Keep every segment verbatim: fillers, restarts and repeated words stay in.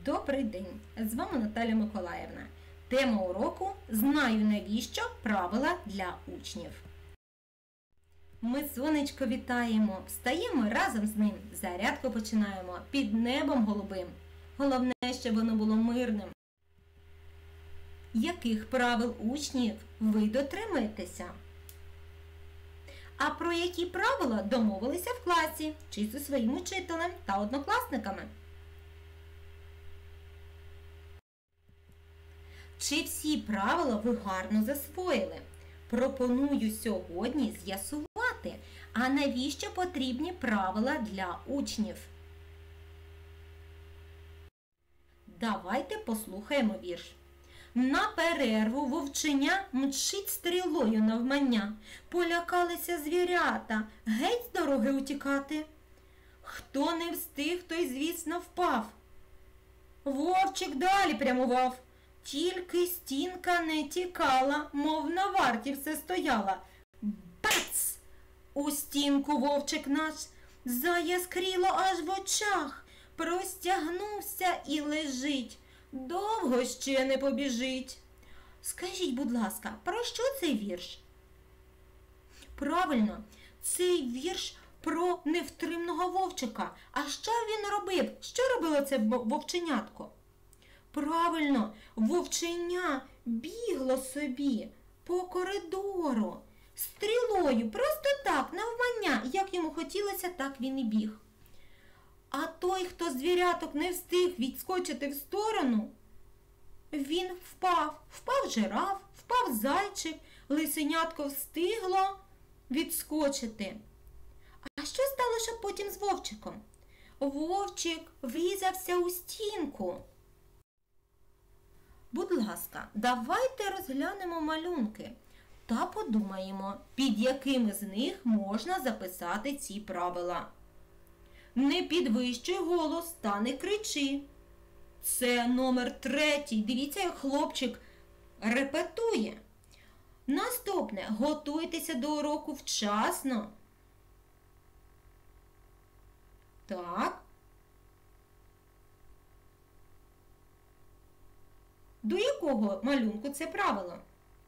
Добрий день! З вами Наталя Миколаївна. Тема уроку «Знаю навіщо. Правила для учнів». Ми сонечко вітаємо, встаємо разом з ним, зарядку починаємо під небом голубим. Головне, щоб воно було мирним. Яких правил учнів ви дотримуєтеся? А про які правила домовилися в класі чи зі своїм учителем та однокласниками? Чи всі правила ви гарно засвоїли? Пропоную сьогодні з'ясувати, а навіщо потрібні правила для учнів. Давайте послухаємо вірш. На перерву вовченя мчить стрілою навмання. Полякалися звірята, геть з дороги утікати. Хто не встиг, той, звісно, впав. Вовчик далі прямував. Тільки стінка не тікала, мов на варті все стояла. Бац! У стінку вовчик наш заяскріло аж в очах. Простягнувся і лежить, довго ще не побіжить. Скажіть, будь ласка, про що цей вірш? Правильно, цей вірш про невтримного вовчика. А що він робив? Що робило це вовченятко? Правильно, вовченя бігло собі по коридору, стрілою, просто так, навмання, як йому хотілося, так він і біг. А той, хто з звіряток не встиг відскочити в сторону, він впав. Впав жираф, впав зайчик, лисенятко встигло відскочити. А що сталося потім з вовчиком? Вовчик врізався у стінку. Будь ласка, давайте розглянемо малюнки та подумаємо, під якими з них можна записати ці правила. Не підвищуй голос та не кричи. Це номер третій. Дивіться, як хлопчик репетує. Наступне. Готуйтеся до уроку вчасно. Так. До якого малюнку це правило?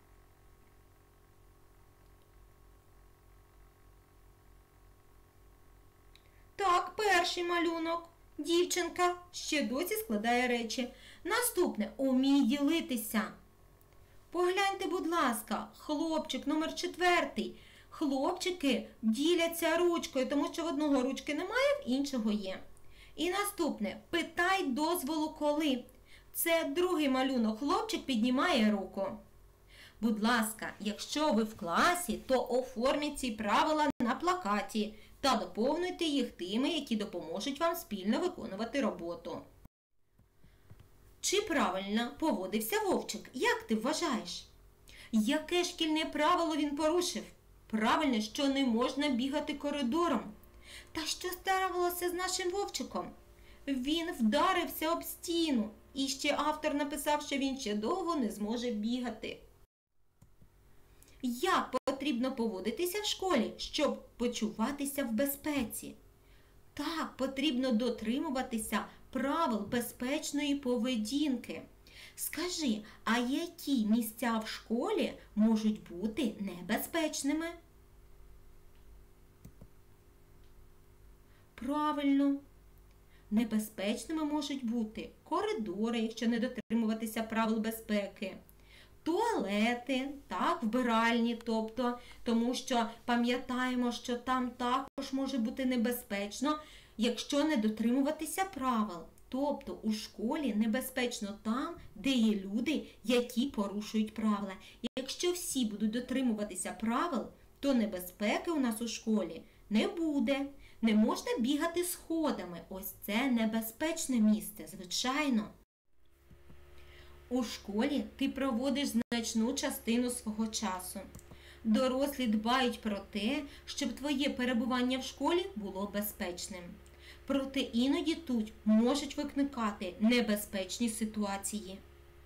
Так, перший малюнок. Дівчинка ще досі складає речі. Наступне. Умій ділитися. Погляньте, будь ласка, хлопчик номер четвертий. Хлопчики діляться ручкою, тому що в одного ручки немає, в іншого є. І наступне. Питай дозволу коли. Це другий малюнок. Хлопчик піднімає руку. Будь ласка, якщо ви в класі, то оформіть ці правила на плакаті та доповнюйте їх тими, які допоможуть вам спільно виконувати роботу. Чи правильно поводився вовчик? Як ти вважаєш? Яке шкільне правило він порушив? Правильно, що не можна бігати коридором. Та що ставилося з нашим вовчиком? Він вдарився об стіну. І ще автор написав, що він ще довго не зможе бігати. Як потрібно поводитися в школі, щоб почуватися в безпеці? Так, потрібно дотримуватися правил безпечної поведінки. Скажи, а які місця в школі можуть бути небезпечними? Правильно. Небезпечними можуть бути коридори, якщо не дотримуватися правил безпеки, туалети, так, вбиральні, тобто, тому що пам'ятаємо, що там також може бути небезпечно, якщо не дотримуватися правил. Тобто у школі небезпечно там, де є люди, які порушують правила. Якщо всі будуть дотримуватися правил, то небезпеки у нас у школі не буде. Не можна бігати сходами. Ось це небезпечне місце, звичайно. У школі ти проводиш значну частину свого часу. Дорослі дбають про те, щоб твоє перебування в школі було безпечним. Проте іноді тут можуть виникати небезпечні ситуації.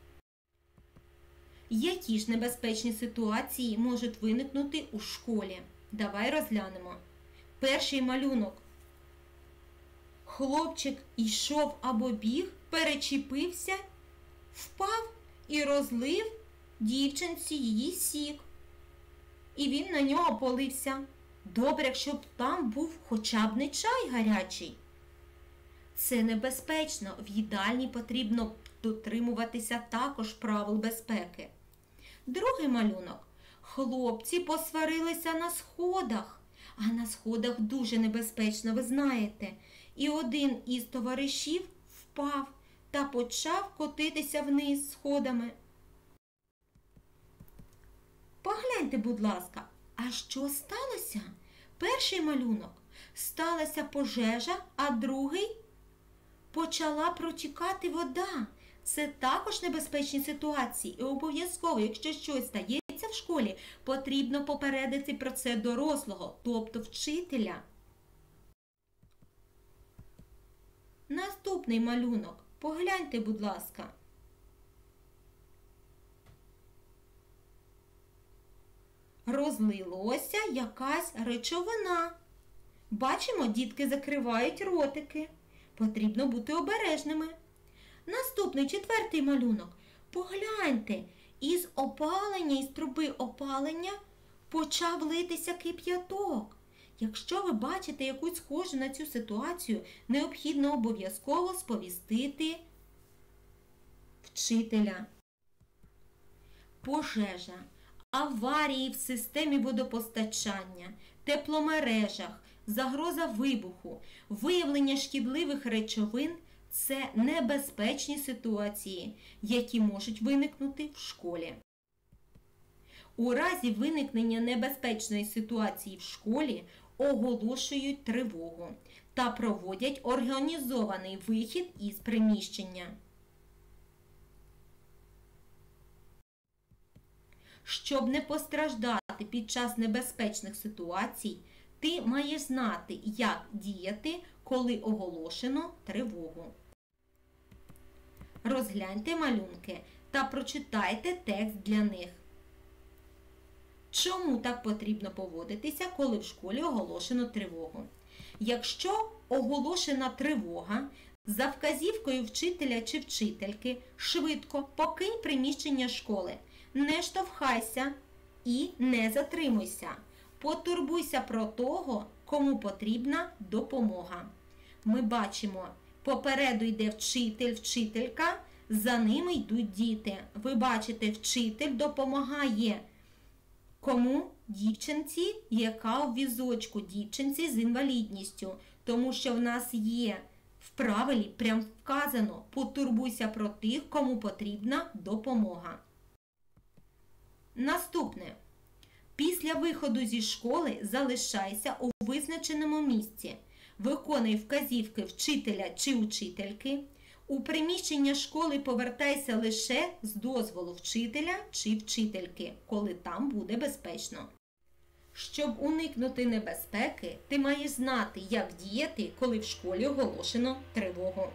Які ж небезпечні ситуації можуть виникнути у школі? Давай розглянемо. Перший малюнок. Хлопчик йшов або біг перечепився, впав і розлив дівчинці її сік. І він на нього полився. Добре, якщо б там був хоча б не чай гарячий. Це небезпечно. В їдальні потрібно дотримуватися також правил безпеки. Другий малюнок. Хлопці посварилися на сходах. А на сходах дуже небезпечно, ви знаєте. І один із товаришів впав та почав котитися вниз сходами. Погляньте, будь ласка, а що сталося? Перший малюнок. Сталася пожежа, а другий почала протікати вода. Це також небезпечні ситуації. І обов'язково, якщо щось стається в школі, потрібно попередити про це дорослого, тобто вчителя. Наступний малюнок. Погляньте, будь ласка. Розлилося якась речовина. Бачимо, дітки закривають ротики. Потрібно бути обережними. Наступний, четвертий малюнок. Погляньте, із опалення, із труби опалення почав литися кип'яток. Якщо ви бачите якусь схожу на цю ситуацію, необхідно обов'язково сповістити вчителя. Пожежа, аварії в системі водопостачання, тепломережах, загроза вибуху, виявлення шкідливих речовин – це небезпечні ситуації, які можуть виникнути в школі. У разі виникнення небезпечної ситуації в школі оголошують тривогу та проводять організований вихід із приміщення. Щоб не постраждати під час небезпечних ситуацій, ти маєш знати, як діяти, коли оголошено тривогу. Розгляньте малюнки та прочитайте текст для них. Чому так потрібно поводитися, коли в школі оголошено тривогу? Якщо оголошена тривога, за вказівкою вчителя чи вчительки швидко покинь приміщення школи. Не штовхайся і не затримуйся. Потурбуйся про того, кому потрібна допомога. Ми бачимо, попереду йде вчитель, вчителька, за ними йдуть діти. Ви бачите, вчитель допомагає кому? Дівчинці, яка у візочку, дівчинці з інвалідністю. Тому що в нас є в правилі прям вказано, потурбуйся про тих, кому потрібна допомога. Наступне. Після виходу зі школи залишайся у визначеному місці. Виконуй вказівки вчителя чи учительки. У приміщення школи повертайся лише з дозволу вчителя чи вчительки, коли там буде безпечно. Щоб уникнути небезпеки, ти маєш знати, як діяти, коли в школі оголошено тривогу.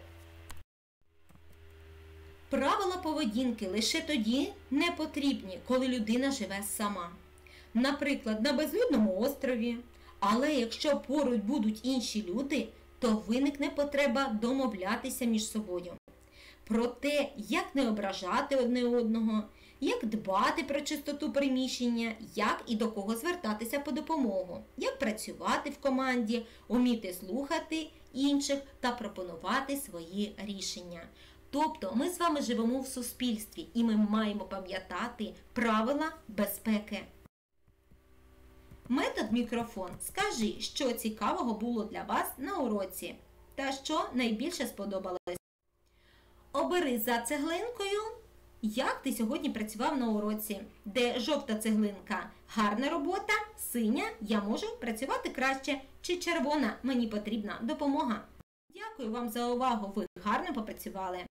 Правила поведінки лише тоді не потрібні, коли людина живе сама. Наприклад, на безлюдному острові. Але якщо поруч будуть інші люди, то виникне потреба домовлятися між собою. Про те, як не ображати одне одного, як дбати про чистоту приміщення, як і до кого звертатися по допомогу, як працювати в команді, уміти слухати інших та пропонувати свої рішення. Тобто ми з вами живемо в суспільстві і ми маємо пам'ятати правила безпеки. Метод мікрофон. Скажи, що цікавого було для вас на уроці та що найбільше сподобалось. Обери за цеглинкою, як ти сьогодні працював на уроці, де жовта цеглинка – гарна робота, синя – я можу працювати краще, чи червона – мені потрібна допомога. Дякую вам за увагу, ви гарно попрацювали.